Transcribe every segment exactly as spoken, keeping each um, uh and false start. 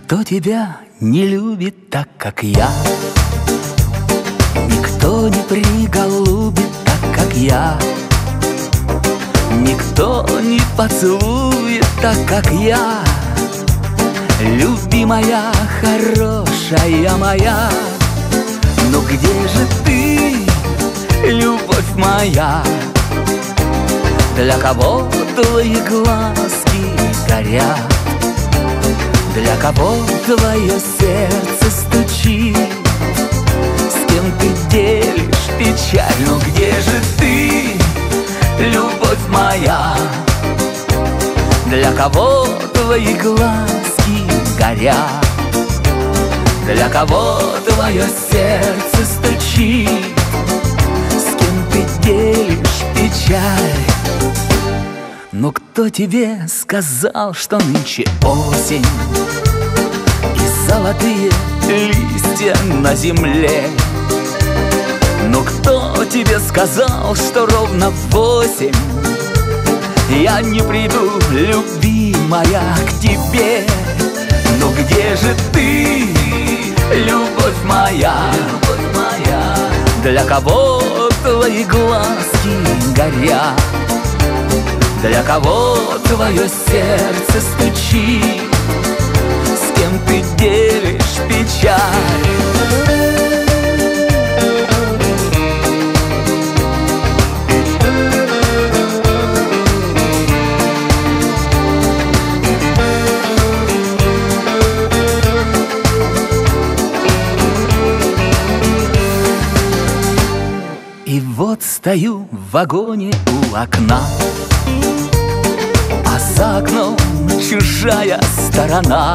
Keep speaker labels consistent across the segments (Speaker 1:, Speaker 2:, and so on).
Speaker 1: Никто тебя не любит так, как я. Никто не приголубит так, как я. Никто не поцелует так, как я. Любимая, хорошая моя, ну где же ты, любовь моя? Для кого твои глазки горят? Для кого твое сердце стучит? С кем ты делишь печаль? Ну где же ты, любовь моя? Для кого твои глазки горят? Для кого твое сердце стучит? С кем ты делишь печаль? Но кто тебе сказал, что нынче осень и золотые листья на земле? Но кто тебе сказал, что ровно в восемь я не приду, любимая, к тебе? Ну где же ты, любовь моя? Любовь моя. Для кого твои глазки горят? Для кого твое сердце стучит? С кем ты делишь печаль? И вот стою в вагоне у окна, а за окном чужая сторона.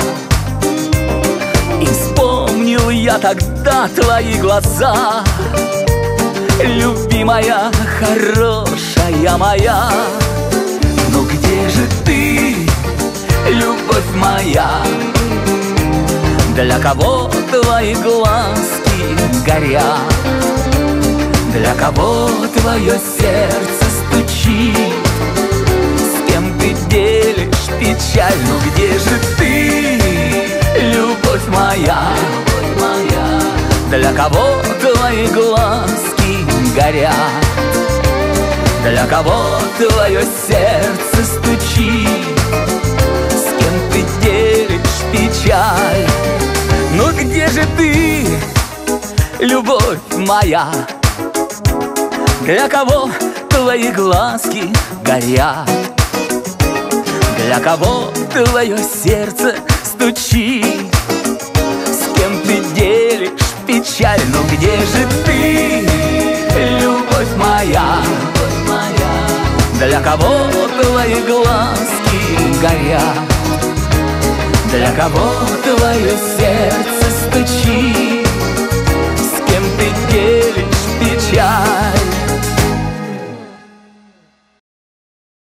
Speaker 1: И вспомнил я тогда твои глаза, любимая, хорошая моя. Ну где же ты, любовь моя? Для кого твои глазки горят? Для кого твое сердце стучит? С кем ты делишь печаль? Ну где же ты, любовь моя? Любовь моя. Для кого твои глазки горят? Для кого твое сердце стучит? С кем ты делишь печаль? Ну где же ты, любовь моя? Для кого твои глазки горят? Для кого твое сердце стучит? С кем ты делишь печаль? Ну где же ты, любовь моя? Любовь моя. Для кого твои глазки горят? Для кого твое сердце стучит? С кем ты делишь печаль?